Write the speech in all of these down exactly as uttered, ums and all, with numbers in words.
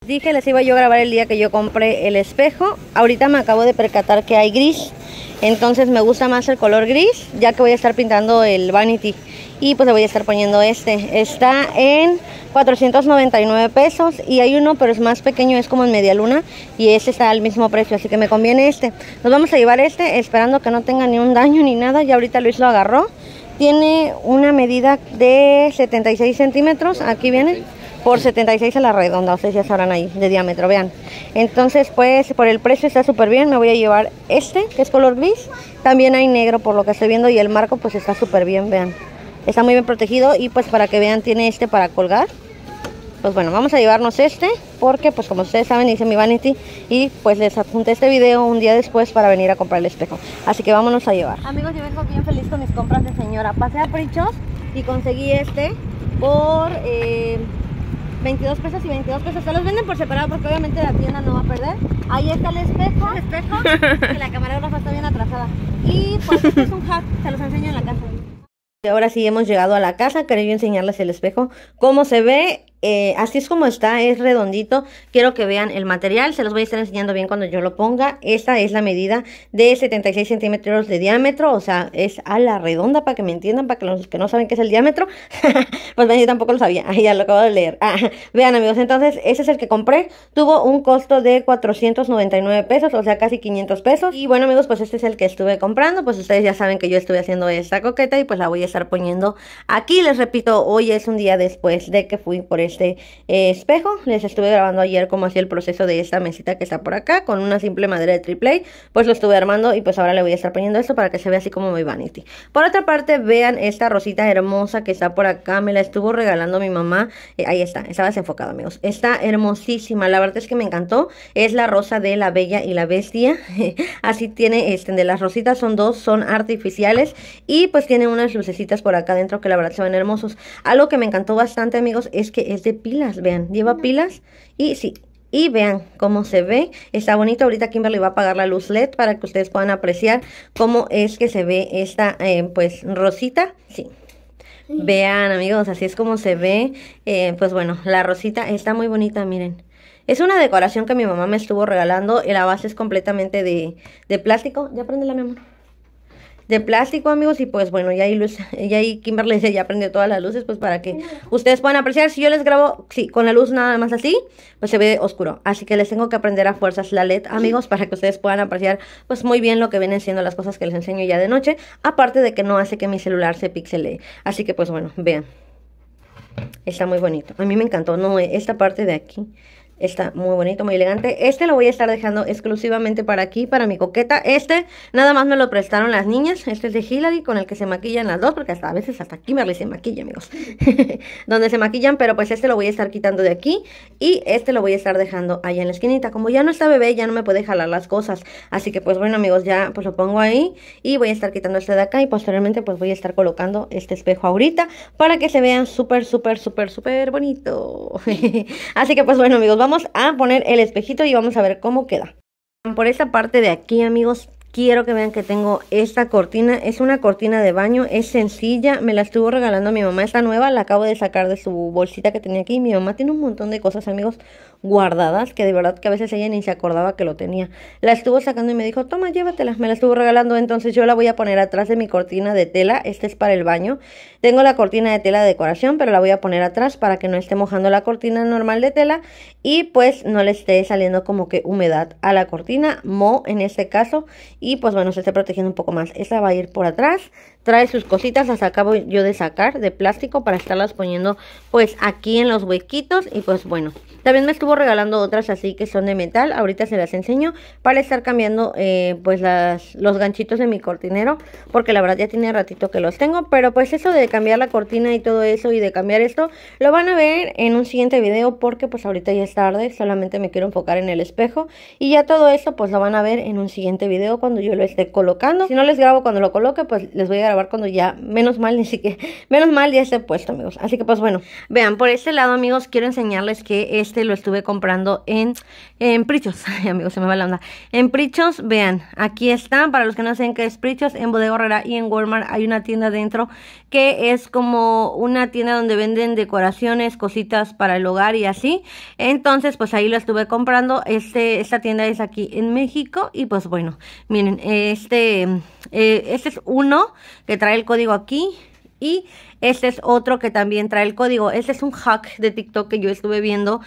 Dije les iba yo a grabar el día que yo compré el espejo. Ahorita me acabo de percatar que hay gris, entonces me gusta más el color gris, ya que voy a estar pintando el vanity. Y pues le voy a estar poniendo este. Está en cuatrocientos noventa y nueve pesos. Y hay uno, pero es más pequeño, es como en media luna. Y este está al mismo precio, así que me conviene este. Nos vamos a llevar este, esperando que no tenga ni un daño ni nada. Ya ahorita Luis lo agarró. Tiene una medida de setenta y seis centímetros. Aquí viene. Por setenta y seis a la redonda, ustedes ya sabrán ahí, de diámetro, vean. Entonces, pues, por el precio está súper bien. Me voy a llevar este, que es color gris. También hay negro, por lo que estoy viendo. Y el marco, pues, está súper bien, vean. Está muy bien protegido. Y, pues, para que vean, tiene este para colgar. Pues, bueno, vamos a llevarnos este. Porque, pues, como ustedes saben, hice mi vanity. Y, pues, les adjunté este video un día después para venir a comprar el espejo. Así que vámonos a llevar. Amigos, yo vengo bien feliz con mis compras de señora. Pasé a Prichos y conseguí este por... Eh, veintidós pesos y veintidós pesos. Se los venden por separado porque obviamente la tienda no va a perder. Ahí está el espejo. El espejo. Que la camarógrafa está bien atrasada. Y pues este es un hack. Se los enseño en la casa. Y ahora sí hemos llegado a la casa. Quería enseñarles el espejo. Cómo se ve. Eh, así es como está, es redondito. Quiero que vean el material, se los voy a estar enseñando bien cuando yo lo ponga. Esta es la medida de setenta y seis centímetros de diámetro, o sea, es a la redonda, para que me entiendan, para que los que no saben qué es el diámetro, pues yo tampoco lo sabía, ahí ya lo acabo de leer. Ah, vean amigos, entonces ese es el que compré, tuvo un costo de cuatrocientos noventa y nueve pesos, o sea, casi quinientos pesos. Y bueno amigos, pues este es el que estuve comprando, pues ustedes ya saben que yo estuve haciendo esta coqueta y pues la voy a estar poniendo aquí. Les repito, hoy es un día después de que fui por este Este eh, espejo. Les estuve grabando ayer cómo hacía el proceso de esta mesita que está por acá con una simple madera de triple A, pues lo estuve armando y pues ahora le voy a estar poniendo esto para que se vea así como mi vanity. Por otra parte, vean esta rosita hermosa que está por acá, me la estuvo regalando mi mamá. Eh, ahí está, estaba desenfocado amigos, está hermosísima, la verdad es que me encantó. Es la rosa de La Bella y la Bestia. Así tiene, este, de las rositas son dos, son artificiales y pues tiene unas lucecitas por acá adentro que la verdad se ven hermosos. Algo que me encantó bastante amigos es que es de pilas, vean, lleva pilas y sí, y vean cómo se ve, está bonito. Ahorita Kimberly va a apagar la luz L E D para que ustedes puedan apreciar cómo es que se ve esta, eh, pues, rosita, sí. Vean amigos, así es como se ve, eh, pues bueno, la rosita está muy bonita, miren. Es una decoración que mi mamá me estuvo regalando y la base es completamente de, de plástico. Ya prende la mi amor. De plástico amigos y pues bueno, ya ahí, luz, ya ahí Kimberly ya prendió todas las luces pues para que ustedes puedan apreciar. Si yo les grabo sí, con la luz nada más así, pues se ve oscuro, así que les tengo que aprender a fuerzas la L E D amigos para que ustedes puedan apreciar pues muy bien lo que vienen siendo las cosas que les enseño ya de noche, aparte de que no hace que mi celular se pixelee. Así que pues bueno, vean, está muy bonito, a mí me encantó, no, esta parte de aquí está muy bonito, muy elegante. Este lo voy a estar dejando exclusivamente para aquí, para mi coqueta. Este nada más me lo prestaron las niñas. Este es de Hillary, con el que se maquillan las dos, porque hasta a veces hasta Kimberly se maquilla, amigos. Donde se maquillan, pero pues este lo voy a estar quitando de aquí. Y este lo voy a estar dejando allá en la esquinita. Como ya no está bebé, ya no me puede jalar las cosas. Así que pues bueno amigos, ya pues lo pongo ahí. Y voy a estar quitando este de acá. Y posteriormente pues voy a estar colocando este espejo ahorita, para que se vean súper, súper, súper, súper bonito. Así que pues bueno amigos, vamos a poner el espejito y vamos a ver cómo queda. Por esta parte de aquí amigos, quiero que vean que tengo esta cortina. Es una cortina de baño, es sencilla, me la estuvo regalando mi mamá. Esta nueva la acabo de sacar de su bolsita que tenía aquí. Mi mamá tiene un montón de cosas amigos guardadas, que de verdad que a veces ella ni se acordaba que lo tenía. La estuvo sacando y me dijo, toma, llévatela, me la estuvo regalando. Entonces yo la voy a poner atrás de mi cortina de tela. Este es para el baño. Tengo la cortina de tela de decoración, pero la voy a poner atrás para que no esté mojando la cortina normal de tela y pues no le esté saliendo como que humedad a la cortina, moho en este caso, y pues bueno, se esté protegiendo un poco más. Esta va a ir por atrás. Trae sus cositas, las acabo yo de sacar de plástico para estarlas poniendo pues aquí en los huequitos. Y pues bueno, también me estuvo regalando otras así que son de metal. Ahorita se las enseño para estar cambiando eh, pues las, los ganchitos de mi cortinero, porque la verdad ya tiene ratito que los tengo. Pero pues eso de cambiar la cortina y todo eso y de cambiar esto lo van a ver en un siguiente video, porque pues ahorita ya es tarde, solamente me quiero enfocar en el espejo. Y ya todo esto pues lo van a ver en un siguiente video cuando yo lo esté colocando. Si no les grabo cuando lo coloque, pues les voy a grabar grabar cuando ya, menos mal, ni siquiera, menos mal ya esté puesto, amigos. Así que pues bueno, vean, por este lado, amigos, quiero enseñarles que este lo estuve comprando en, en Prichos. Ay, amigos, se me va la onda. En Prichos, vean, aquí está, para los que no saben qué es Prichos, en Bodega Aurrera y en Walmart hay una tienda dentro que es como una tienda donde venden decoraciones, cositas para el hogar y así. Entonces, pues ahí lo estuve comprando. Este, esta tienda es aquí en México y pues bueno, miren, este, eh, este es uno que trae el código aquí y este es otro que también trae el código. Este es un hack de TikTok que yo estuve viendo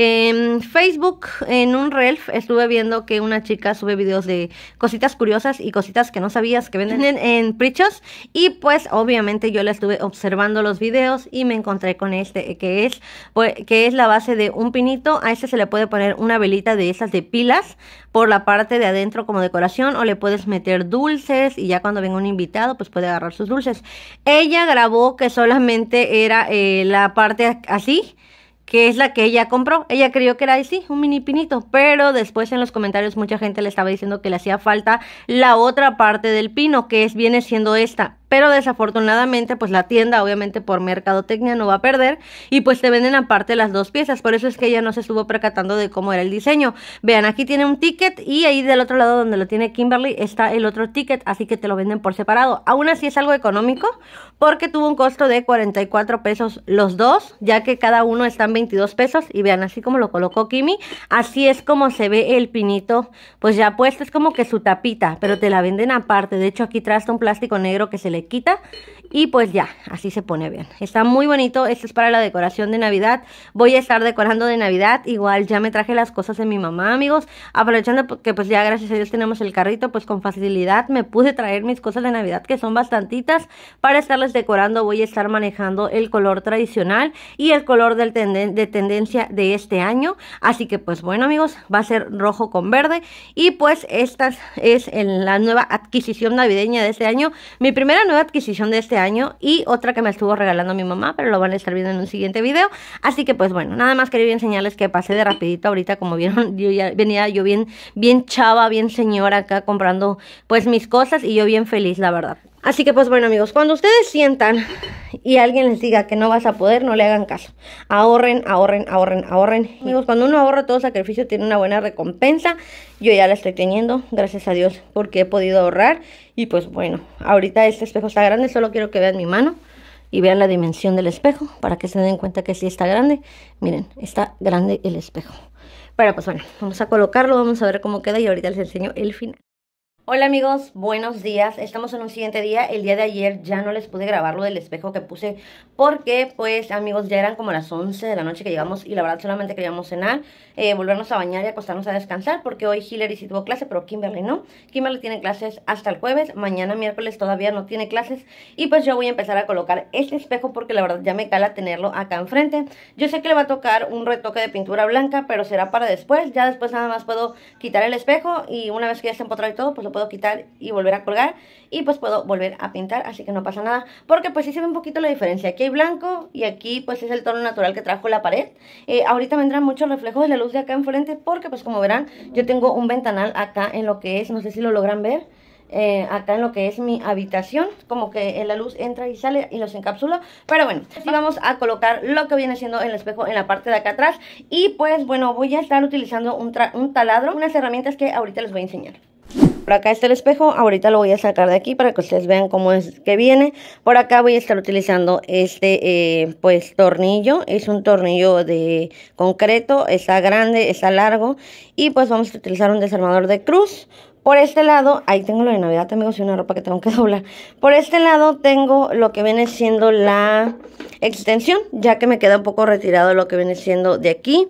en Facebook, en un reel. Estuve viendo que una chica sube videos de cositas curiosas y cositas que no sabías que venden en, en Prichos. Y pues obviamente yo la estuve observando los videos y me encontré con este que es, pues, que es la base de un pinito. A este se le puede poner una velita de esas de pilas por la parte de adentro como decoración, o le puedes meter dulces y ya cuando venga un invitado pues puede agarrar sus dulces. Ella grabó que solamente era eh, la parte así, que es la que ella compró. Ella creyó que era así, un mini pinito, pero después en los comentarios mucha gente le estaba diciendo que le hacía falta la otra parte del pino, que es viene siendo esta. Pero desafortunadamente pues la tienda obviamente por mercadotecnia no va a perder y pues te venden aparte las dos piezas. Por eso es que ella no se estuvo percatando de cómo era el diseño. Vean, aquí tiene un ticket y ahí del otro lado donde lo tiene Kimberly está el otro ticket, así que te lo venden por separado. Aún así es algo económico porque tuvo un costo de cuarenta y cuatro pesos los dos, ya que cada uno está en veintidós pesos. Y vean, así como lo colocó Kimi, así es como se ve el pinito pues ya puesto. Es como que su tapita, pero te la venden aparte. De hecho aquí trae hasta un plástico negro que se le quita y pues ya, así se pone, bien. Está muy bonito. Esto es para la decoración de Navidad. Voy a estar decorando de Navidad. Igual ya me traje las cosas de mi mamá, amigos. Aprovechando que pues ya gracias a Dios tenemos el carrito, pues con facilidad me pude traer mis cosas de Navidad, que son bastantitas, para estarles decorando. Voy a estar manejando el color tradicional y el color del tenden de tendencia de este año. Así que pues bueno, amigos, va a ser rojo con verde. Y pues esta es en la nueva adquisición navideña de este año. Mi primera nueva adquisición de este año y otra que me estuvo regalando mi mamá, pero lo van a estar viendo en un siguiente video. Así que pues bueno, nada más quería enseñarles que pasé de rapidito ahorita. Como vieron, yo ya venía yo bien, bien chava, bien señora acá comprando pues mis cosas y yo bien feliz, la verdad. Así que pues bueno, amigos, cuando ustedes sientan y alguien les diga que no vas a poder, no le hagan caso. Ahorren, ahorren, ahorren, ahorren. Amigos, cuando uno ahorra, todo sacrificio tiene una buena recompensa. Yo ya la estoy teniendo, gracias a Dios, porque he podido ahorrar. Y pues bueno, ahorita este espejo está grande, solo quiero que vean mi mano y vean la dimensión del espejo para que se den cuenta que sí está grande. Miren, está grande el espejo. Pero pues bueno, vamos a colocarlo, vamos a ver cómo queda y ahorita les enseño el final. Hola amigos, buenos días. Estamos en un siguiente día. El día de ayer ya no les pude grabar lo del espejo que puse porque pues amigos ya eran como las once de la noche que llegamos y la verdad solamente queríamos cenar, eh, volvernos a bañar y acostarnos a descansar porque hoy Hillary sí tuvo clase pero Kimberly no. Kimberly tiene clases hasta el jueves, mañana miércoles todavía no tiene clases y pues yo voy a empezar a colocar este espejo porque la verdad ya me cala tenerlo acá enfrente. Yo sé que le va a tocar un retoque de pintura blanca pero será para después. Ya después nada más puedo quitar el espejo y una vez que ya esté empotrado y todo pues lo puedo quitar y volver a colgar y pues puedo volver a pintar, así que no pasa nada porque pues sí se ve un poquito la diferencia. Aquí hay blanco y aquí pues es el tono natural que trajo la pared. eh, ahorita vendrán muchos reflejos de la luz de acá enfrente porque pues como verán yo tengo un ventanal acá en lo que es, no sé si lo logran ver, Eh, acá en lo que es mi habitación, como que la luz entra y sale y los encapsula. Pero bueno, así vamos a colocar lo que viene siendo el espejo en la parte de acá atrás. Y pues bueno, voy a estar utilizando un, un taladro, unas herramientas que ahorita les voy a enseñar. Por acá está el espejo, ahorita lo voy a sacar de aquí para que ustedes vean cómo es que viene. Por acá voy a estar utilizando este eh, pues tornillo, es un tornillo de concreto, está grande, está largo. Y pues vamos a utilizar un desarmador de cruz. Por este lado, ahí tengo lo de Navidad, amigos, y una ropa que tengo que doblar. Por este lado tengo lo que viene siendo la extensión, ya que me queda un poco retirado lo que viene siendo de aquí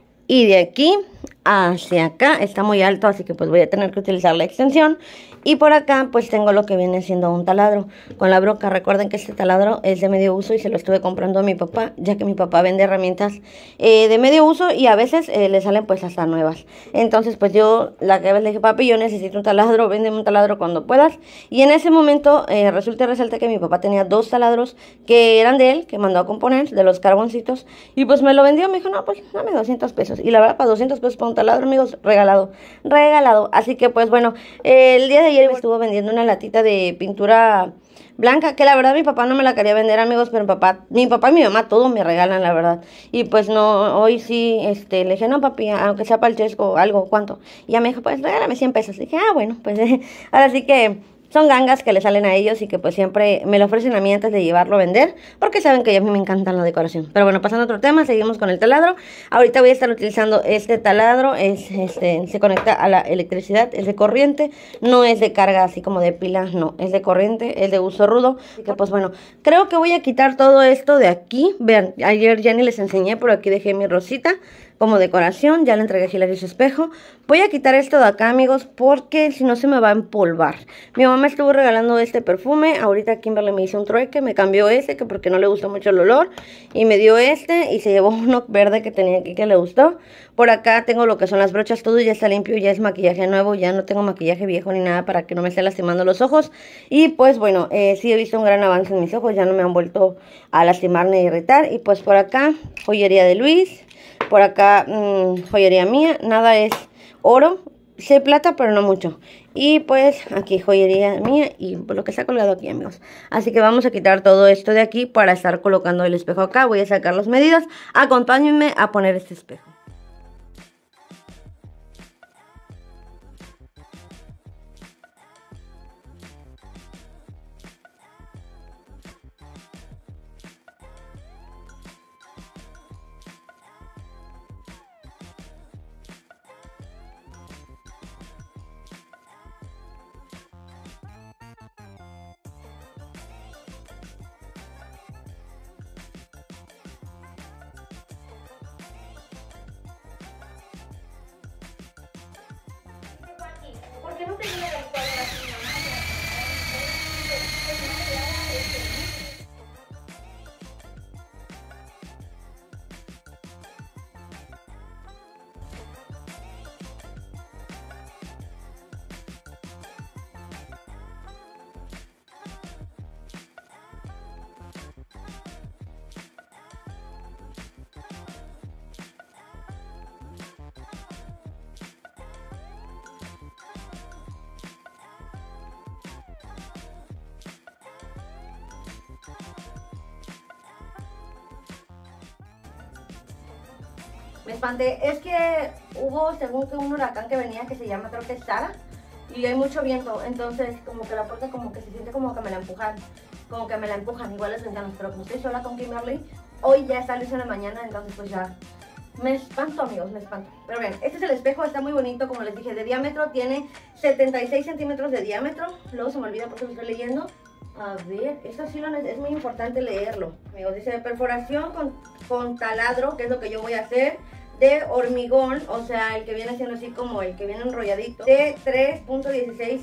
y de aquí hacia acá. Está muy alto, así que pues voy a tener que utilizar la extensión. Y por acá pues tengo lo que viene siendo un taladro con la broca. Recuerden que este taladro es de medio uso y se lo estuve comprando a mi papá, ya que mi papá vende herramientas eh, de medio uso y a veces eh, le salen pues hasta nuevas. Entonces pues yo la que vez le dije, papi, yo necesito un taladro, véndeme un taladro cuando puedas. Y en ese momento eh, resulta y resalta que mi papá tenía dos taladros que eran de él, que mandó a componer, de los carboncitos. Y pues me lo vendió, me dijo, no, pues dame doscientos pesos. Y la verdad para doscientos pesos pesos por un taladro, amigos, regalado, regalado. Así que pues bueno, eh, el día de ayer me estuvo vendiendo una latita de pintura blanca, que la verdad mi papá no me la quería vender, amigos, pero mi papá, mi papá y mi mamá todo me regalan, la verdad. Y pues no, hoy sí, este, le dije, no papi, aunque sea para el chesco, algo, ¿cuánto? Y ya me dijo, pues regálame cien pesos. Le dije, ah, bueno, pues eh, ahora sí que son gangas que le salen a ellos y que pues siempre me lo ofrecen a mí antes de llevarlo a vender, porque saben que a mí me encanta la decoración. Pero bueno, pasando a otro tema, seguimos con el taladro. Ahorita voy a estar utilizando este taladro, es, este, se conecta a la electricidad, es de corriente, no es de carga así como de pilas, no, es de corriente, es de uso rudo. Así que pues bueno, creo que voy a quitar todo esto de aquí. Vean, ayer ya ni les enseñé, pero aquí dejé mi rosita como decoración, ya le entregué a Hilary su espejo. Voy a quitar esto de acá, amigos, porque si no se me va a empolvar. Mi mamá me estuvo regalando este perfume, ahorita Kimberly me hizo un trueque, me cambió este, que porque no le gustó mucho el olor, y me dio este, y se llevó uno verde que tenía aquí que le gustó. Por acá tengo lo que son las brochas, todo ya está limpio, ya es maquillaje nuevo, ya no tengo maquillaje viejo ni nada para que no me esté lastimando los ojos. Y pues bueno, eh, sí he visto un gran avance en mis ojos, ya no me han vuelto a lastimar ni a irritar. Y pues por acá, joyería de Luis. Por acá, mmm, joyería mía, nada es oro, sé plata, pero no mucho. Y pues aquí joyería mía y pues lo que está colgado aquí, amigos. Así que vamos a quitar todo esto de aquí para estar colocando el espejo acá. Voy a sacar las medidas, acompáñenme a poner este espejo. ¿Por qué no te viene el cuadro así, mamá? Me espanté, es que hubo según que un huracán que venía que se llama, creo que es Sara, y hay mucho viento, entonces como que la puerta como que se siente como que me la empujan, como que me la empujan, igual las ventanas, pero como estoy sola con Kimberly, hoy ya está luz en la mañana, entonces pues ya me espanto, amigos, me espanto. Pero bien, este es el espejo, está muy bonito, como les dije, de diámetro, tiene setenta y seis centímetros de diámetro, luego se me olvida porque lo estoy leyendo. A ver, esto sí lo, es muy importante leerlo, amigos. Dice perforación con, con taladro, que es lo que yo voy a hacer, de hormigón, o sea, el que viene siendo así como el que viene enrolladito, de tres punto dieciséis,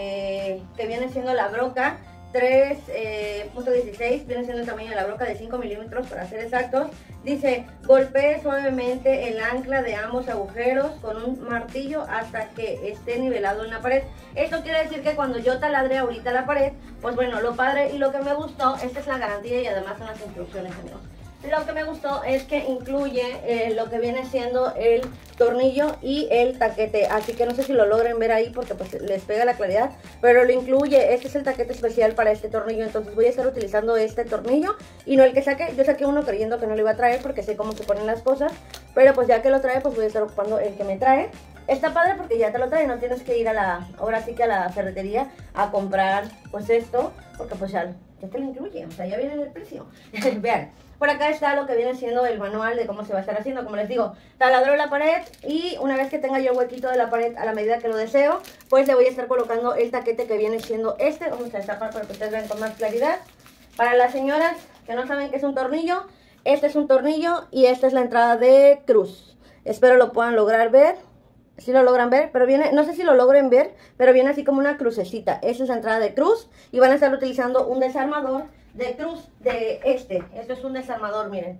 eh, que viene siendo la broca, tres punto dieciséis, viene siendo el tamaño de la broca de cinco milímetros para ser exactos. Dice, golpee suavemente el ancla de ambos agujeros con un martillo hasta que esté nivelado en la pared. Esto quiere decir que cuando yo taladre ahorita la pared, pues bueno, lo padre y lo que me gustó, esta es la garantía y además son las instrucciones, amigos. Lo que me gustó es que incluye eh, lo que viene siendo el tornillo y el taquete, así que no sé si lo logren ver ahí porque pues les pega la claridad, pero lo incluye. Este es el taquete especial para este tornillo, entonces voy a estar utilizando este tornillo y no el que saqué. Yo saqué uno creyendo que no lo iba a traer porque sé cómo se ponen las cosas, pero pues ya que lo trae, pues voy a estar ocupando el que me trae. Está padre porque ya te lo trae, no tienes que ir a la, ahora sí que a la ferretería a comprar pues esto, porque pues ya, ya te lo incluye, o sea, ya viene en el precio. Vean. Por acá está lo que viene siendo el manual de cómo se va a estar haciendo. Como les digo, taladro la pared y una vez que tenga yo el huequito de la pared a la medida que lo deseo, pues le voy a estar colocando el taquete que viene siendo este. Vamos a destapar para que ustedes vean con más claridad. Para las señoras que no saben qué es un tornillo, este es un tornillo y esta es la entrada de cruz. Espero lo puedan lograr ver. Si lo logran ver, pero viene, no sé si lo logren ver, pero viene así como una crucecita. Esa es la entrada de cruz y van a estar utilizando un desarmador de cruz de este. Esto es un desarmador, miren.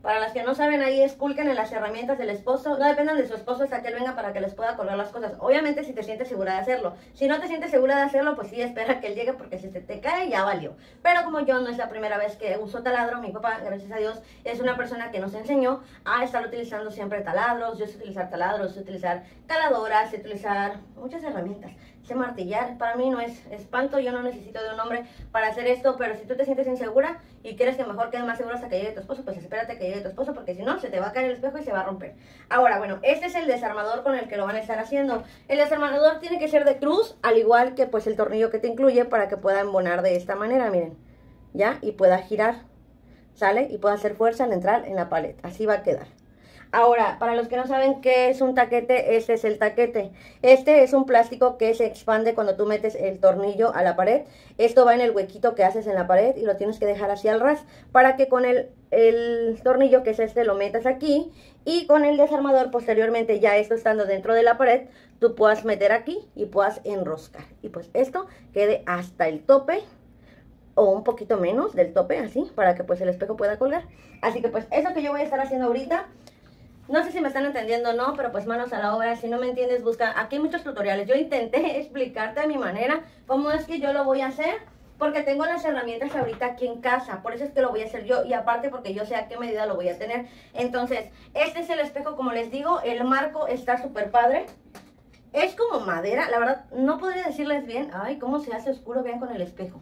Para las que no saben, ahí esculquen en las herramientas del esposo. No dependan de su esposo hasta que él venga para que les pueda colgar las cosas. Obviamente si te sientes segura de hacerlo. Si no te sientes segura de hacerlo, pues sí, espera que él llegue, porque si se te cae, ya valió. Pero como yo no es la primera vez que uso taladro, mi papá, gracias a Dios, es una persona que nos enseñó a estar utilizando siempre taladros. Yo sé utilizar taladros, sé utilizar caladoras, sé utilizar muchas herramientas. Sé martillar. Para mí no es espanto, yo no necesito de un hombre para hacer esto. Pero si tú te sientes insegura y quieres que mejor quede más seguro hasta que llegue tu esposo, pues espérate que llegue tu esposo, porque si no, se te va a caer el espejo y se va a romper. Ahora, bueno, este es el desarmador con el que lo van a estar haciendo. El desarmador tiene que ser de cruz, al igual que pues el tornillo que te incluye, para que pueda embonar de esta manera, miren, ya, y pueda girar, ¿sale? Y pueda hacer fuerza al entrar en la paleta, así va a quedar. Ahora, para los que no saben qué es un taquete, este es el taquete. Este es un plástico que se expande cuando tú metes el tornillo a la pared. Esto va en el huequito que haces en la pared y lo tienes que dejar así al ras para que con el, el tornillo, que es este, lo metas aquí. Y con el desarmador, posteriormente, ya esto estando dentro de la pared, tú puedas meter aquí y puedas enroscar. Y pues esto quede hasta el tope, o un poquito menos del tope, así, para que pues el espejo pueda colgar. Así que pues eso que yo voy a estar haciendo ahorita. No sé si me están entendiendo o no, pero pues manos a la obra. Si no me entiendes, busca. Aquí hay muchos tutoriales. Yo intenté explicarte a mi manera cómo es que yo lo voy a hacer, porque tengo las herramientas ahorita aquí en casa. Por eso es que lo voy a hacer yo, y aparte porque yo sé a qué medida lo voy a tener. Entonces, este es el espejo, como les digo. El marco está súper padre. Es como madera, la verdad, no podría decirles bien. Ay, cómo se hace oscuro, vean, con el espejo.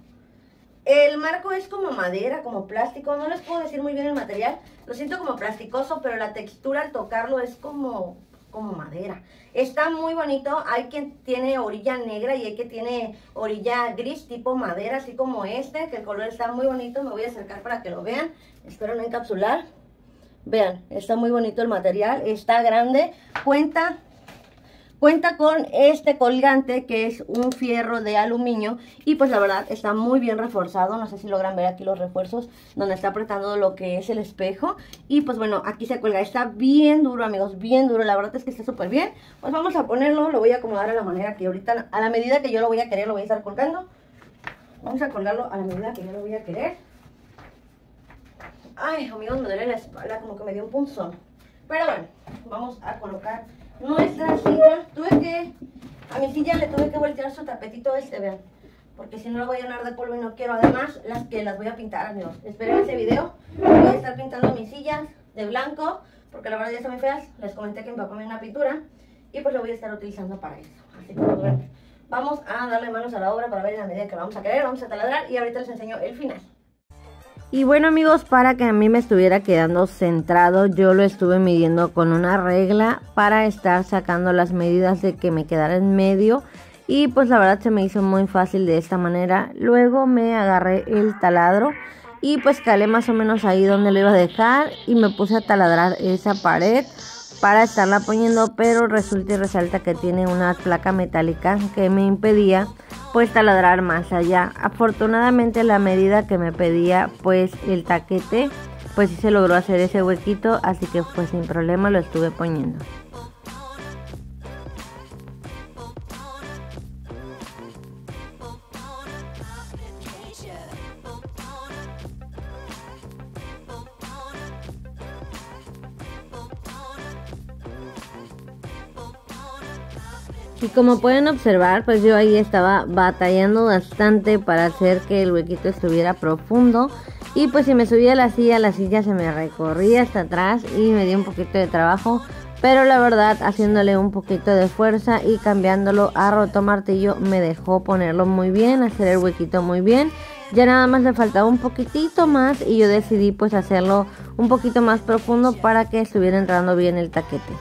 El marco es como madera, como plástico. No les puedo decir muy bien el material. Lo siento como plasticoso, pero la textura al tocarlo es como, como madera. Está muy bonito. Hay quien tiene orilla negra y hay quien tiene orilla gris tipo madera, así como este, que el color está muy bonito. Me voy a acercar para que lo vean. Espero no encapsular. Vean, está muy bonito el material. Está grande. Cuenta... Cuenta con este colgante, que es un fierro de aluminio, y pues la verdad está muy bien reforzado. No sé si logran ver aquí los refuerzos donde está apretando lo que es el espejo. Y pues bueno, aquí se cuelga. Está bien duro, amigos, bien duro. La verdad es que está súper bien. Pues vamos a ponerlo, lo voy a acomodar a la manera que ahorita, a la medida que yo lo voy a querer, lo voy a estar colgando. Vamos a colgarlo a la medida que yo lo voy a querer. Ay, amigos, me duele la espalda, como que me dio un punzón. Pero bueno, vamos a colocar nuestra silla. Tuve que, a mi silla le tuve que voltear su tapetito este, vean, porque si no lo voy a llenar de polvo y no quiero. Además, las que las voy a pintar, amigos. Esperen ese video. Voy a estar pintando mis sillas de blanco, porque la verdad ya están muy feas. Les comenté que mi papá me dio una pintura y pues lo voy a estar utilizando para eso. Así que pues, bueno, vamos a darle manos a la obra para ver la medida que lo vamos a querer. Vamos a taladrar y ahorita les enseño el final. Y bueno, amigos, para que a mí me estuviera quedando centrado, yo lo estuve midiendo con una regla para estar sacando las medidas de que me quedara en medio. Y pues la verdad se me hizo muy fácil de esta manera. Luego me agarré el taladro y pues calé más o menos ahí donde lo iba a dejar. Y me puse a taladrar esa pared para estarla poniendo, pero resulta y resalta que tiene una placa metálica que me impedía pues taladrar más allá. Afortunadamente la medida que me pedía pues el taquete, pues sí se logró hacer ese huequito, así que pues sin problema lo estuve poniendo. Y como pueden observar, pues yo ahí estaba batallando bastante para hacer que el huequito estuviera profundo. Y pues si me subía a la silla, la silla se me recorría hasta atrás y me dio un poquito de trabajo. Pero la verdad, haciéndole un poquito de fuerza y cambiándolo a rotomartillo, me dejó ponerlo muy bien, hacer el huequito muy bien. Ya nada más le faltaba un poquitito más y yo decidí pues hacerlo un poquito más profundo para que estuviera entrando bien el taquete.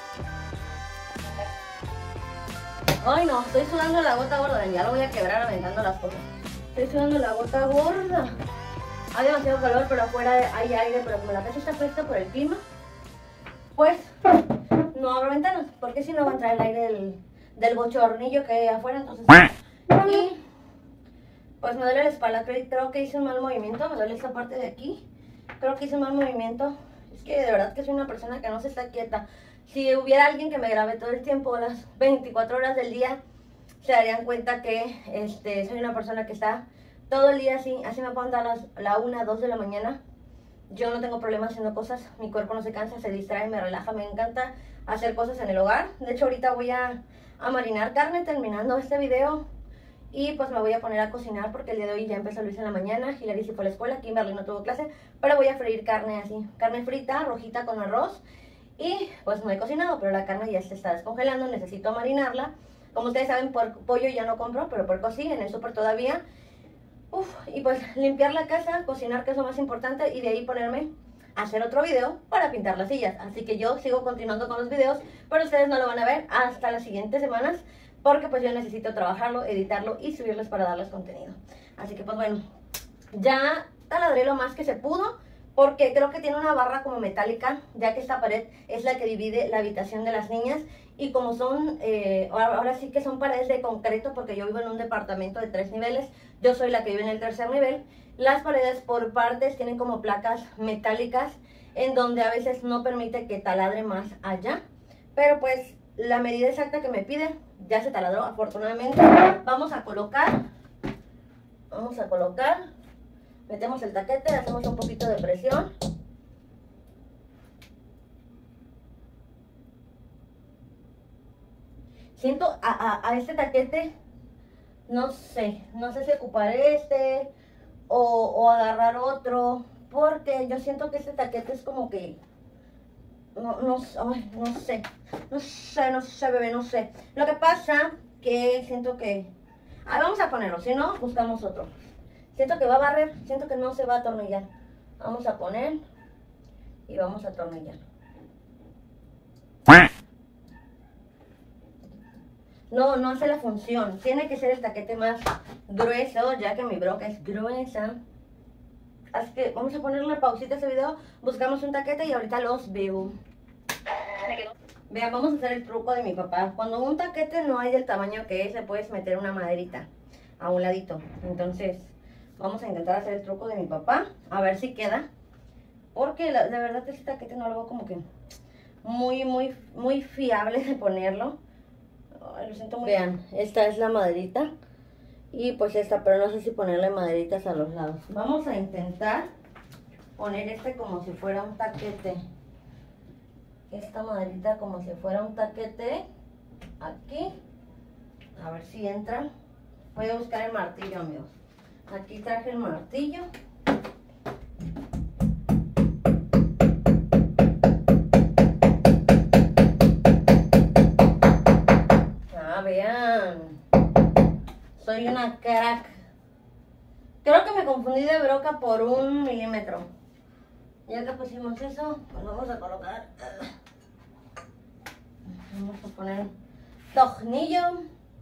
Ay no, estoy sudando la gota gorda, ya lo voy a quebrar aventando las cosas. Estoy sudando la gota gorda. Hay demasiado calor, pero afuera hay aire, pero como la casa está fresca por el clima, pues no abro ventanas, porque si no va a entrar el aire del, del bochornillo que hay afuera, entonces... Y pues me duele la espalda, creo que hice un mal movimiento, me duele esta parte de aquí. Creo que hice un mal movimiento. Es que de verdad que soy una persona que no se está quieta. Si hubiera alguien que me grabe todo el tiempo, las veinticuatro horas del día, se darían cuenta que este, soy una persona que está todo el día así. Así me puedo dar las, la una, dos de la mañana yo no tengo problema haciendo cosas, mi cuerpo no se cansa, se distrae, me relaja, me encanta hacer cosas en el hogar. De hecho ahorita voy a, a marinar carne terminando este video y pues me voy a poner a cocinar porque el día de hoy ya empezó Luis en la mañana, Hilary se fue a la escuela, Kimberly no tuvo clase, pero voy a freír carne así, carne frita, rojita con arroz y pues no he cocinado, pero la carne ya se está descongelando, necesito marinarla. Como ustedes saben, puerco, pollo ya no compro, pero puerco sí, en el súper todavía. Uf, y pues limpiar la casa, cocinar, que es lo más importante, y de ahí ponerme a hacer otro video para pintar las sillas. Así que yo sigo continuando con los videos, pero ustedes no lo van a ver hasta las siguientes semanas, porque pues yo necesito trabajarlo, editarlo y subirles para darles contenido. Así que pues bueno, ya taladré lo más que se pudo, porque creo que tiene una barra como metálica, ya que esta pared es la que divide la habitación de las niñas. Y como son, eh, ahora, ahora sí que son paredes de concreto, porque yo vivo en un departamento de tres niveles, yo soy la que vive en el tercer nivel, las paredes por partes tienen como placas metálicas, en donde a veces no permite que taladre más allá. Pero pues la medida exacta que me pide ya se taladró afortunadamente. Vamos a colocar, vamos a colocar, metemos el taquete, hacemos un poquito de presión. Siento a, a, a este taquete, no sé, no sé si ocupar este o, o agarrar otro, porque yo siento que este taquete es como que, no, no, ay, no sé, no sé, no sé, bebé, no sé. Lo que pasa que siento que, ah, vamos a ponerlo, si no, buscamos otro. Siento que va a barrer, siento que no se va a atornillar. Vamos a poner y vamos a atornillar. No, no hace la función. Tiene que ser el taquete más grueso, ya que mi broca es gruesa. Así que vamos a ponerle pausita a este video. Buscamos un taquete y ahorita los veo. Vean, vamos a hacer el truco de mi papá. Cuando un taquete no hay del tamaño que es, le puedes meter una maderita a un ladito. Entonces, vamos a intentar hacer el truco de mi papá. A ver si queda. Porque la, de verdad este taquete no lo veo como que muy, muy, muy fiable de ponerlo. Ay, lo siento muy... Vean, esta es la maderita y pues esta, pero no sé si ponerle maderitas a los lados. Vamos a intentar poner este como si fuera un taquete. Esta maderita como si fuera un taquete aquí. A ver si entra. Voy a buscar el martillo, amigos. Aquí traje el martillo. Vean, soy una crack. Creo que me confundí de broca por un milímetro. Ya que pusimos eso, pues vamos a colocar, vamos a poner tornillo.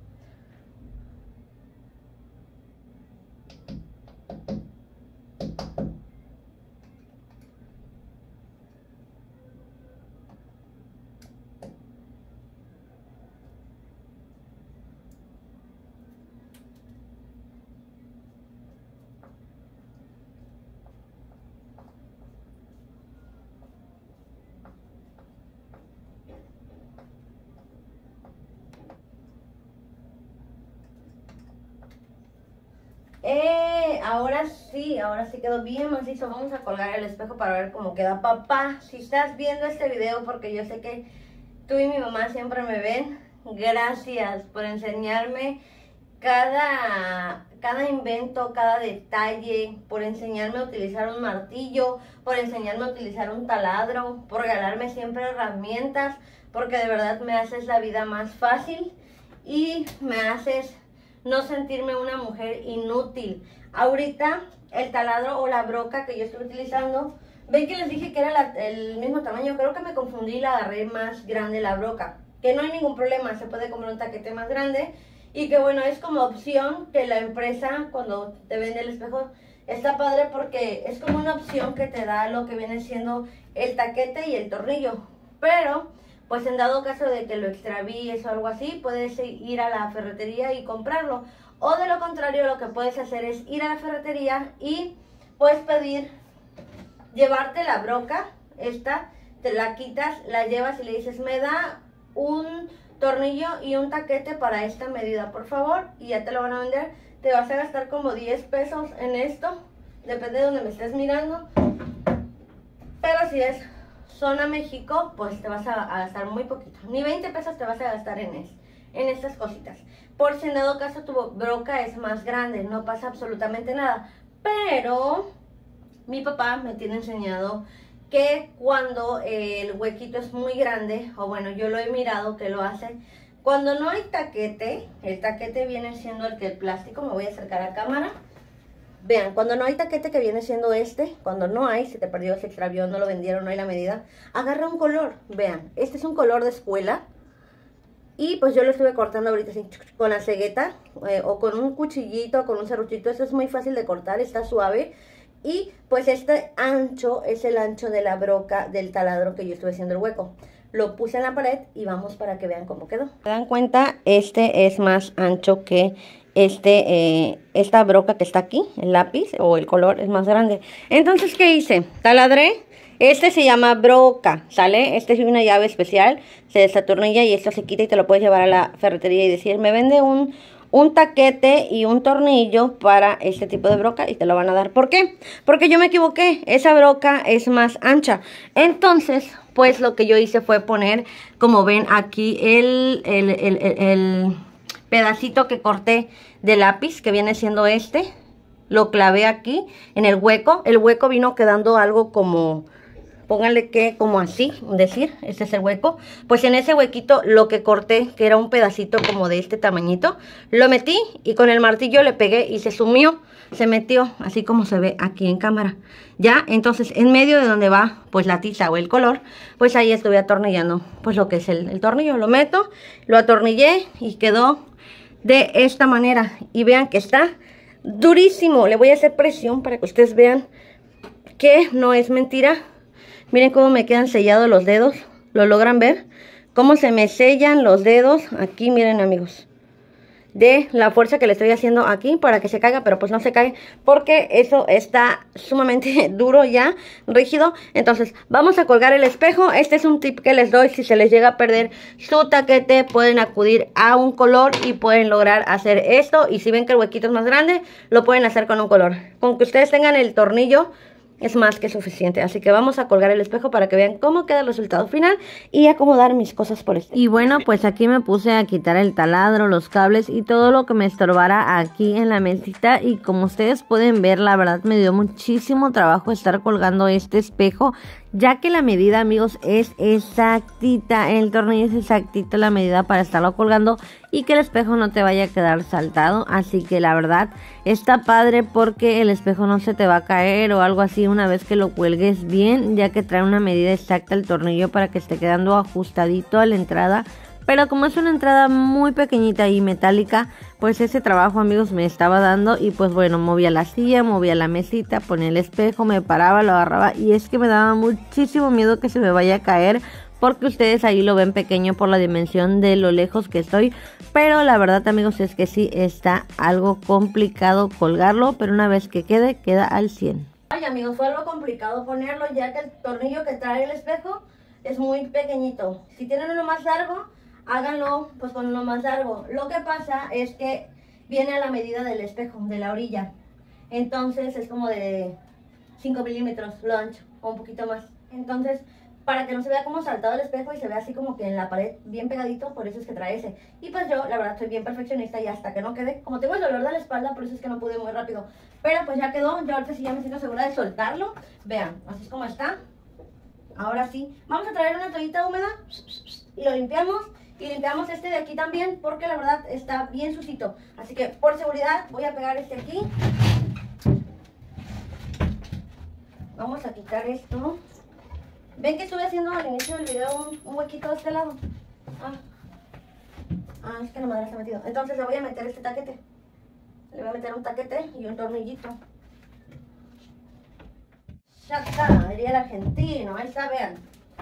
Eh, ahora sí, ahora sí quedó bien macizo. Vamos a colgar el espejo para ver cómo queda. Papá, si estás viendo este video, porque yo sé que tú y mi mamá siempre me ven, gracias por enseñarme cada, cada invento, cada detalle, por enseñarme a utilizar un martillo, por enseñarme a utilizar un taladro, por regalarme siempre herramientas, porque de verdad me haces la vida más fácil y me haces no sentirme una mujer inútil. Ahorita el taladro o la broca que yo estoy utilizando, ven que les dije que era la, el mismo tamaño. Creo que me confundí y la agarré más grande la broca, que no hay ningún problema, se puede comprar un taquete más grande. Y que bueno, es como opción que la empresa cuando te vende el espejo está padre, porque es como una opción que te da lo que viene siendo el taquete y el tornillo. Pero pues en dado caso de que lo extravíes o algo así, puedes ir a la ferretería y comprarlo. O de lo contrario, lo que puedes hacer es ir a la ferretería y puedes pedir, llevarte la broca, esta, te la quitas, la llevas y le dices, me da un tornillo y un taquete para esta medida, por favor, y ya te lo van a vender. Te vas a gastar como diez pesos en esto, depende de donde me estés mirando. Pero si es zona México, pues te vas a, a gastar muy poquito. Ni veinte pesos te vas a gastar en, es, en estas cositas. Por si en dado caso tu broca es más grande, no pasa absolutamente nada. Pero mi papá me tiene enseñado que cuando el huequito es muy grande, o bueno, yo lo he mirado que lo hace, cuando no hay taquete, el taquete viene siendo el que el plástico, me voy a acercar a cámara. Vean, cuando no hay taquete, que viene siendo este, cuando no hay, se te perdió, se extravió, no lo vendieron, no hay la medida, agarra un color. Vean, este es un color de escuela. Y pues yo lo estuve cortando ahorita así, con la cegueta, eh, o con un cuchillito, con un serruchito. Esto es muy fácil de cortar, está suave. Y pues este ancho es el ancho de la broca del taladro que yo estuve haciendo el hueco. Lo puse en la pared y vamos para que vean cómo quedó. ¿Se dan cuenta? Este es más ancho que este, eh, esta broca que está aquí, el lápiz o el color es más grande. Entonces, ¿qué hice? Taladré. Este se llama broca, ¿sale? Este es una llave especial, se desatornilla y esto se quita y te lo puedes llevar a la ferretería y decir, me vende un, un taquete y un tornillo para este tipo de broca y te lo van a dar. ¿Por qué? Porque yo me equivoqué, esa broca es más ancha. Entonces, pues lo que yo hice fue poner, como ven aquí, el, el, el, el, el pedacito que corté de lápiz, que viene siendo este. Lo clavé aquí en el hueco, el hueco vino quedando algo como... Pónganle que como así, decir, este es el hueco. Pues en ese huequito lo que corté, que era un pedacito como de este tamañito, lo metí y con el martillo le pegué y se sumió, se metió, así como se ve aquí en cámara. Ya, entonces en medio de donde va pues la tiza o el color, pues ahí estuve atornillando pues lo que es el, el tornillo. Lo meto, lo atornillé y quedó de esta manera. Y vean que está durísimo. Le voy a hacer presión para que ustedes vean que no es mentira. Miren cómo me quedan sellados los dedos. ¿Lo logran ver? Cómo se me sellan los dedos. Aquí, miren, amigos. De la fuerza que le estoy haciendo aquí para que se caiga. Pero pues no se cae porque eso está sumamente duro ya, rígido. Entonces, vamos a colgar el espejo. Este es un tip que les doy. Si se les llega a perder su taquete, pueden acudir a un color y pueden lograr hacer esto. Y si ven que el huequito es más grande, lo pueden hacer con un color. Con que ustedes tengan el tornillo es más que suficiente, así que vamos a colgar el espejo para que vean cómo queda el resultado final y acomodar mis cosas por este. Y bueno, pues aquí me puse a quitar el taladro, los cables y todo lo que me estorbara aquí en la mesita. Y como ustedes pueden ver, la verdad me dio muchísimo trabajo estar colgando este espejo, ya que la medida, amigos, es exactita, el tornillo es exactito la medida para estarlo colgando y que el espejo no te vaya a quedar saltado. Así que la verdad está padre porque el espejo no se te va a caer o algo así una vez que lo cuelgues bien, ya que trae una medida exacta el tornillo para que esté quedando ajustadito a la entrada. Pero como es una entrada muy pequeñita y metálica, pues ese trabajo, amigos, me estaba dando. Y pues bueno, movía la silla, movía la mesita, ponía el espejo, me paraba, lo agarraba. Y es que me daba muchísimo miedo que se me vaya a caer, porque ustedes ahí lo ven pequeño por la dimensión de lo lejos que estoy. Pero la verdad, amigos, es que sí está algo complicado colgarlo, pero una vez que quede, queda al cien. Ay, amigos, fue algo complicado ponerlo, ya que el tornillo que trae el espejo es muy pequeñito. Si tienen uno más largo, háganlo pues con uno más largo. Lo que pasa es que viene a la medida del espejo, de la orilla. Entonces es como de cinco milímetros lo ancho, o un poquito más. Entonces, para que no se vea como saltado el espejo y se vea así como que en la pared bien pegadito, por eso es que trae ese. Y pues yo, la verdad, soy bien perfeccionista y hasta que no quede, como tengo el dolor de la espalda, por eso es que no pude muy rápido. Pero pues ya quedó, yo ahorita sí ya me siento segura de soltarlo. Vean, así es como está. Ahora sí, vamos a traer una toallita húmeda y lo limpiamos. Y limpiamos este de aquí también, porque la verdad está bien sucito. Así que por seguridad voy a pegar este aquí. Vamos a quitar esto. Ven que estuve haciendo al inicio del video un, un huequito de este lado. Ah. ah, es que la madera se ha metido. Entonces le voy a meter este taquete. Le voy a meter un taquete y un tornillito. Ya está, diría el argentino. Ahí está, vean.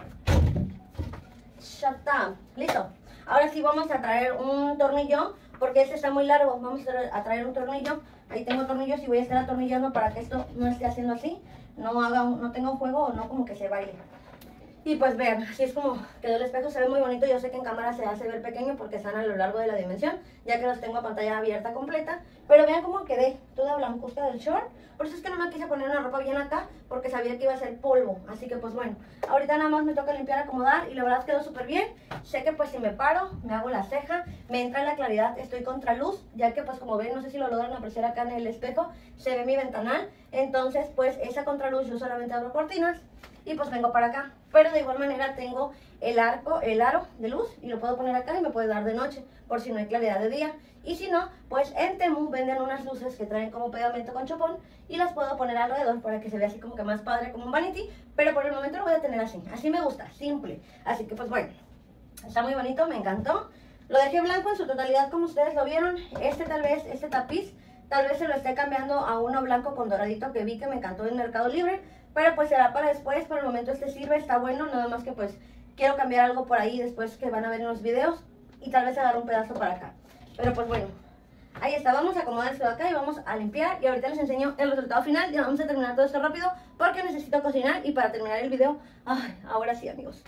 Ya está, listo. Ahora sí vamos a traer un tornillo, porque este está muy largo. Vamos a traer un tornillo. Ahí tengo tornillos y voy a estar atornillando para que esto no esté haciendo así. No haga un, no tenga un juego o no como que se baile. Y pues vean, así es como quedó el espejo, se ve muy bonito. Yo sé que en cámara se hace ver pequeño porque están a lo largo de la dimensión, ya que los tengo a pantalla abierta completa. Pero vean cómo quedé, toda blancuzca del short. Por eso es que no me quise poner una ropa bien acá, porque sabía que iba a ser polvo. Así que pues bueno, ahorita nada más me toca limpiar, acomodar, y la verdad quedó súper bien. Sé que pues si me paro, me hago la ceja, me entra la claridad, estoy contra luz, ya que pues como ven, no sé si lo logran apreciar acá en el espejo, se ve mi ventanal. Entonces pues esa contraluz yo solamente abro cortinas y pues vengo para acá. Pero de igual manera tengo el arco, el aro de luz, y lo puedo poner acá y me puede dar de noche, por si no hay claridad de día. Y si no, pues en Temu venden unas luces que traen como pegamento con chopón, y las puedo poner alrededor para que se vea así como que más padre, como un vanity. Pero por el momento lo voy a tener así, así me gusta, simple. Así que pues bueno, está muy bonito, me encantó. Lo dejé blanco en su totalidad como ustedes lo vieron. Este tal vez, este tapiz, tal vez se lo esté cambiando a uno blanco con doradito que vi que me encantó en Mercado Libre. Pero pues será para después, por el momento este sirve, está bueno. Nada más que pues quiero cambiar algo por ahí después que van a ver en los videos, y tal vez agarrar un pedazo para acá. Pero pues bueno, ahí está, vamos a acomodar esto de acá y vamos a limpiar. Y ahorita les enseño el resultado final. Ya vamos a terminar todo esto rápido porque necesito cocinar. Y para terminar el video, ay, ahora sí amigos,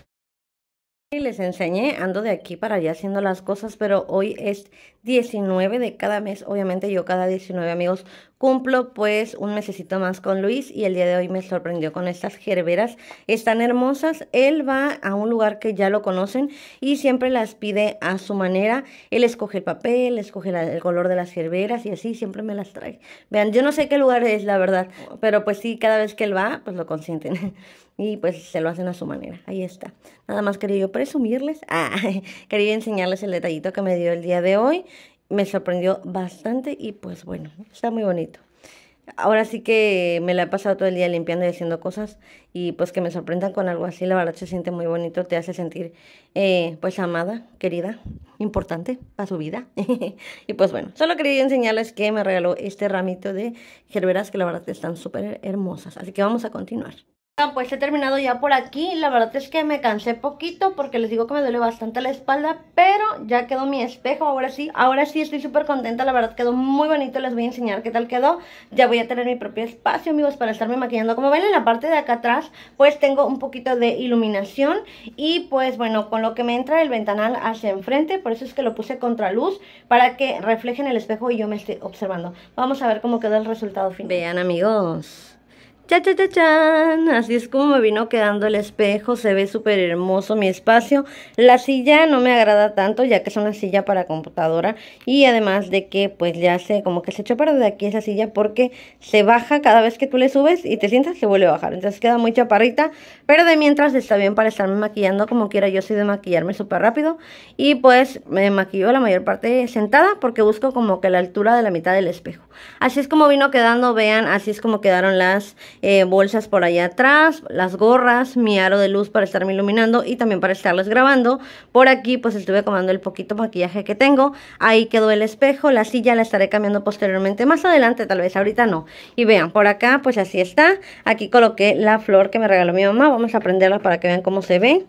les enseñé, ando de aquí para allá haciendo las cosas, pero hoy es diecinueve de cada mes. Obviamente yo cada diecinueve, amigos, cumplo pues un mesecito más con Luis, y el día de hoy me sorprendió con estas gerberas. Están hermosas. Él va a un lugar que ya lo conocen y siempre las pide a su manera. Él escoge el papel, escoge la, el color de las gerberas, y así siempre me las trae. Vean, yo no sé qué lugar es, la verdad, pero pues sí, cada vez que él va, pues lo consienten. Y pues se lo hacen a su manera. Ahí está. Nada más quería yo presumirles. Ah, quería enseñarles el detallito que me dio el día de hoy. Me sorprendió bastante y pues bueno, está muy bonito. Ahora sí que me la he pasado todo el día limpiando y haciendo cosas, y pues que me sorprendan con algo así, la verdad se siente muy bonito. Te hace sentir eh, pues amada, querida, importante para su vida. Y pues bueno, solo quería enseñarles que me regaló este ramito de gerberas que la verdad están súper hermosas. Así que vamos a continuar. Pues he terminado ya por aquí. La verdad es que me cansé poquito porque les digo que me duele bastante la espalda, pero ya quedó mi espejo. Ahora sí, ahora sí estoy súper contenta. La verdad quedó muy bonito. Les voy a enseñar qué tal quedó. Ya voy a tener mi propio espacio, amigos, para estarme maquillando. Como ven, en la parte de acá atrás pues tengo un poquito de iluminación, y pues bueno, con lo que me entra el ventanal hacia enfrente, por eso es que lo puse contraluz, para que refleje en el espejo y yo me esté observando. Vamos a ver cómo quedó el resultado final. Vean, amigos, ¡cha, cha, cha, chan! Así es como me vino quedando el espejo. Se ve súper hermoso mi espacio. La silla no me agrada tanto, ya que es una silla para computadora, y además de que pues ya se como que se echó para de aquí esa silla, porque se baja cada vez que tú le subes y te sientas, se vuelve a bajar. Entonces queda muy chaparrita, pero de mientras está bien para estarme maquillando. Como quiera, yo soy de maquillarme súper rápido, y pues me maquillo la mayor parte sentada porque busco como que la altura de la mitad del espejo. Así es como vino quedando. Vean, así es como quedaron las Eh, bolsas por allá atrás, las gorras, mi aro de luz para estarme iluminando y también para estarles grabando. Por aquí pues estuve acomodando el poquito maquillaje que tengo. Ahí quedó el espejo. La silla la estaré cambiando posteriormente, más adelante tal vez, ahorita no. Y vean, por acá pues así está. Aquí coloqué la flor que me regaló mi mamá. Vamos a prenderla para que vean cómo se ve.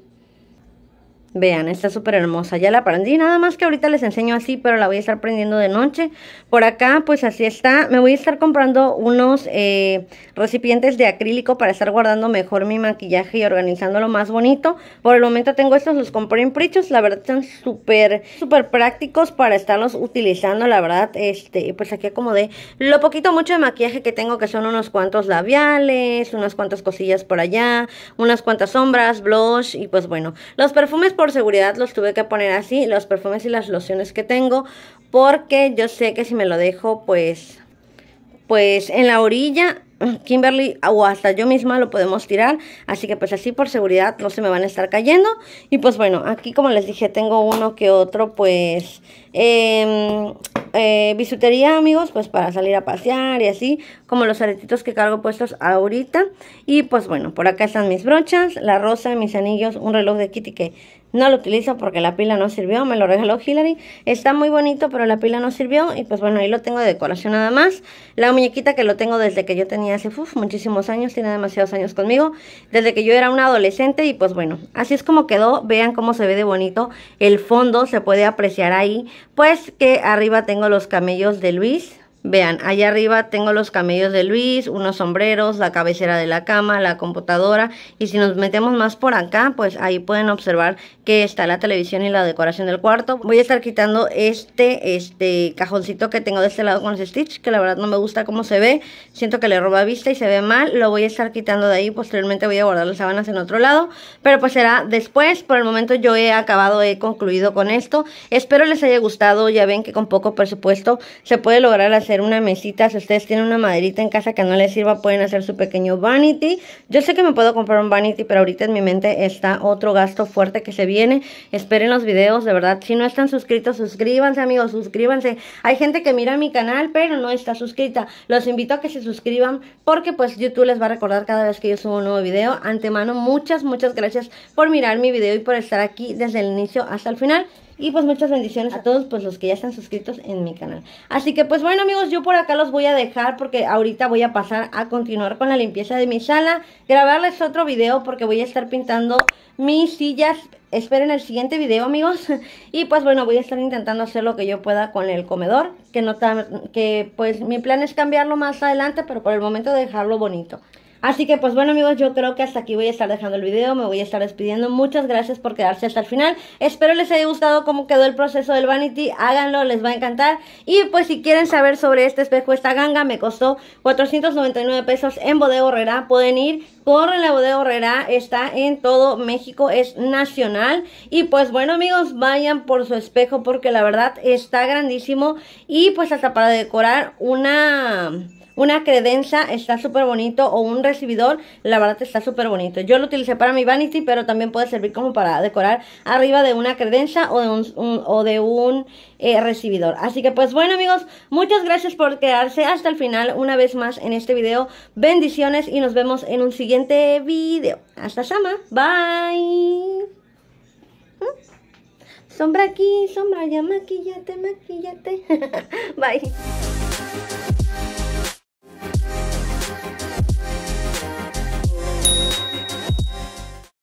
Vean, está súper hermosa. Ya la prendí, nada más que ahorita les enseño así, pero la voy a estar prendiendo de noche. Por acá, pues así está. Me voy a estar comprando unos eh, recipientes de acrílico para estar guardando mejor mi maquillaje y organizándolo más bonito. Por el momento tengo estos, los compré en Prichos. La verdad están súper, súper prácticos para estarlos utilizando. La verdad, este, pues aquí acomodé lo poquito mucho de maquillaje que tengo, que son unos cuantos labiales, unas cuantas cosillas por allá, unas cuantas sombras, blush, y pues bueno, los perfumes por seguridad los tuve que poner así, los perfumes y las lociones que tengo, porque yo sé que si me lo dejo pues pues en la orilla, Kimberly o hasta yo misma lo podemos tirar, así que pues así por seguridad no se me van a estar cayendo. Y pues bueno, aquí como les dije tengo uno que otro pues eh, eh, bisutería, amigos, pues para salir a pasear y así, como los aretitos que cargo puestos ahorita. Y pues bueno, por acá están mis brochas, la rosa, mis anillos, un reloj de Kitty que no lo utilizo porque la pila no sirvió, me lo regaló Hillary. Está muy bonito, pero la pila no sirvió. Y pues bueno, ahí lo tengo de decoración nada más. La muñequita que lo tengo desde que yo tenía hace uf, muchísimos años, tiene demasiados años conmigo, desde que yo era una adolescente. Y pues bueno, así es como quedó. Vean cómo se ve de bonito el fondo, se puede apreciar ahí. Pues que arriba tengo los camellos de Luis. Vean, allá arriba tengo los camellos de Luis, unos sombreros, la cabecera de la cama, la computadora. Y si nos metemos más por acá, pues ahí pueden observar que está la televisión y la decoración del cuarto. Voy a estar quitando este, este cajoncito que tengo de este lado con los Stitch, que la verdad no me gusta cómo se ve. Siento que le roba vista y se ve mal. Lo voy a estar quitando de ahí. Posteriormente voy a guardar las sábanas en otro lado, pero pues será después. Por el momento yo he acabado, he concluido con esto. Espero les haya gustado. Ya ven que con poco presupuesto se puede lograr hacer una mesita. Si ustedes tienen una maderita en casa que no les sirva, pueden hacer su pequeño vanity. Yo sé que me puedo comprar un vanity, pero ahorita en mi mente está otro gasto fuerte que se viene. Esperen los videos, de verdad. Si no están suscritos, suscríbanse, amigos, suscríbanse. Hay gente que mira mi canal pero no está suscrita. Los invito a que se suscriban, porque pues YouTube les va a recordar cada vez que yo subo un nuevo video. Antemano, muchas, muchas gracias por mirar mi video y por estar aquí desde el inicio hasta el final. Y pues muchas bendiciones a todos pues los que ya están suscritos en mi canal. Así que pues bueno, amigos, yo por acá los voy a dejar, porque ahorita voy a pasar a continuar con la limpieza de mi sala. Grabarles otro video porque voy a estar pintando mis sillas. Esperen el siguiente video, amigos. Y pues bueno, voy a estar intentando hacer lo que yo pueda con el comedor, que no tan, que pues mi plan es cambiarlo más adelante, pero por el momento dejarlo bonito. Así que pues bueno, amigos, yo creo que hasta aquí voy a estar dejando el video. Me voy a estar despidiendo. Muchas gracias por quedarse hasta el final. Espero les haya gustado cómo quedó el proceso del vanity. Háganlo, les va a encantar. Y pues si quieren saber sobre este espejo, esta ganga me costó cuatrocientos noventa y nueve pesos en Bodega Aurrerá. Pueden ir, corren la Bodega Aurrerá, está en todo México, es nacional. Y pues bueno, amigos, vayan por su espejo porque la verdad está grandísimo. Y pues hasta para decorar una... Una credenza está súper bonito, o un recibidor, la verdad está súper bonito. Yo lo utilicé para mi vanity, pero también puede servir como para decorar arriba de una credenza o de un, un, o de un eh, recibidor. Así que pues bueno, amigos, muchas gracias por quedarse hasta el final una vez más en este video. Bendiciones y nos vemos en un siguiente video. Hasta sama, bye. Sombra aquí, sombra allá, maquillate, maquillate. Bye.